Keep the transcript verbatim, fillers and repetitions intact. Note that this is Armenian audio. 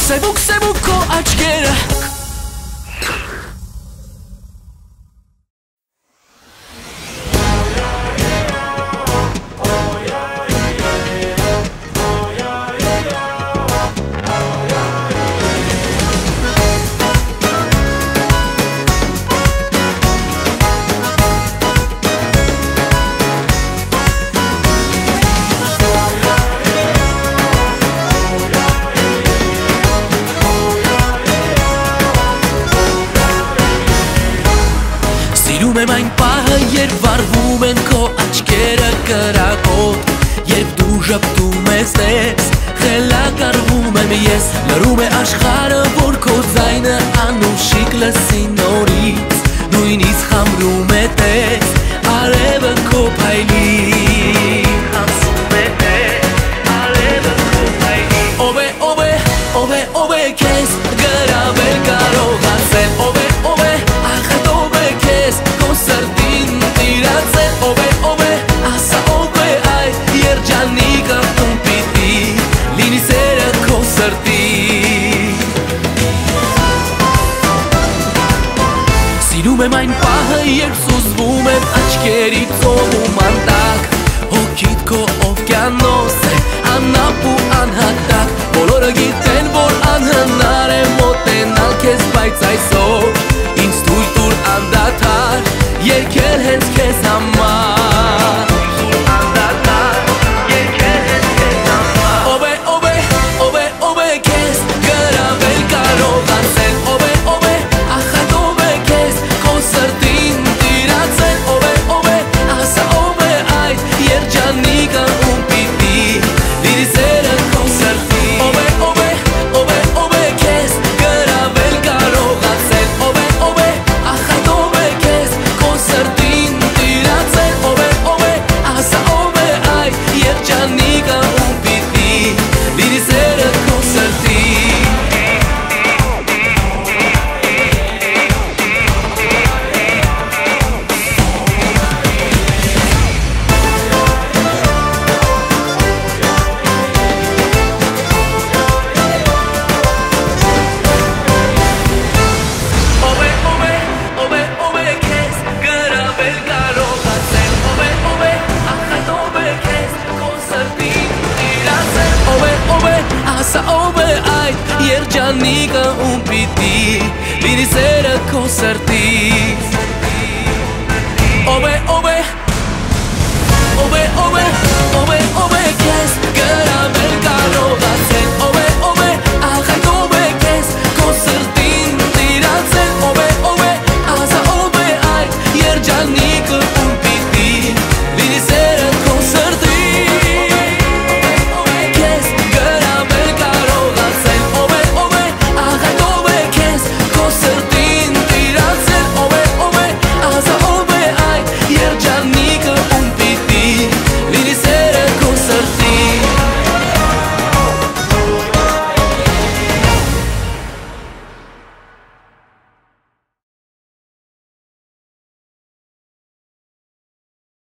Buxe, buxe, buko açkere. Սիրում եմ այն պահը, երբ վառվում են քո աչքերը կրակոտ, երբ դու ժպտում ես տես, խելագարվում եմ ես, լռում է աշխարհը, որ քո ձայնը անուշիկ լսի նորից, նույնիսկ խամրում է տես, արևը քո փայլին, անցում է տես, արևը քո փայլին, ով է, ով է, ով է, ով է քեզ գրավել կարողացել, ով է, ով է, ախտ ով է քեզ քո սրտին տիրացել, ով է, ով է, ասա ով է այդ երջանիկը ում պիտի լինի սերը քո սրտի։ Սիրում եմ այն պահը, երբ սուզվում եմ աչքերից ծովում անտակ, հոգիդ քո օվկիանոս է, անապ ու անհատակ, բոլորը գիտեն, որ անհնար է մոտենալ քեզ, բայց այսօր ինձ թույլ տուր անդադար երգել հենց քեզ համար, անդադար երգել հենց քեզ համար, ով է, ով է, ով է, ով է քեզ գրավել կարողացել, ով է, ով է, ախատ ով է քեզ քո սրտին տիրացել, ով է, ով է, ասա ով է այդ երջանիկը ում պիտի լինի սերը քո սրտի, ով է, ով է, ով է, ով է քեզ գրավել կարողացել, ով է, ով է, ախատ ով է քեզ քո սրտին տիրացել, ով է, ով է, ասա ով է այդ երջանիկը ում պիտի լինի սերը քո սրտի։ Ով է, ով է, ով է, ով է քեզ գրավել կարողացել, ով է, ով է, ախատ ով է քեզ քո սրտին տիրացել, ով է, ով է, ասա ով է այդ երջանիկը ում պիտի լինի սերը քո սրտի, ով է, ով է, ով է, ով